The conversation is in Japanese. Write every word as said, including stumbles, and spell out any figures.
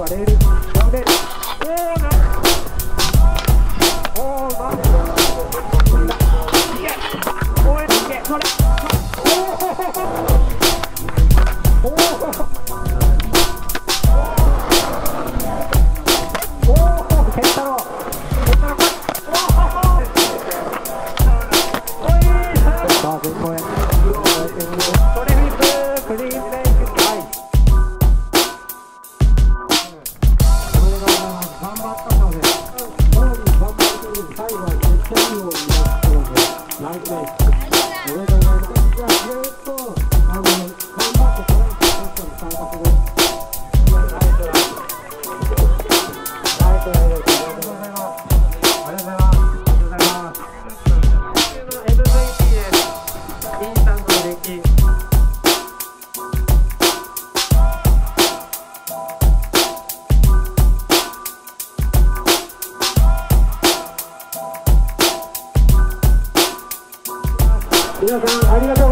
はレールレールおーなおーなんでいけおーいけそれおーおーおー健太郎健太郎おーさあ全公演トレフィッククリーンレイクはいおめでとうございます頑張ったのでさらに頑張って最後は絶対にを目指すのでナイスレイクおめでとうございますじゃあずっとあの頑張ってトライクセットに参加するナイスライトナイスライトありがとうございますありがとうございますありがとうございますエムブイピー ですインスタントのデッキ皆さんありがとう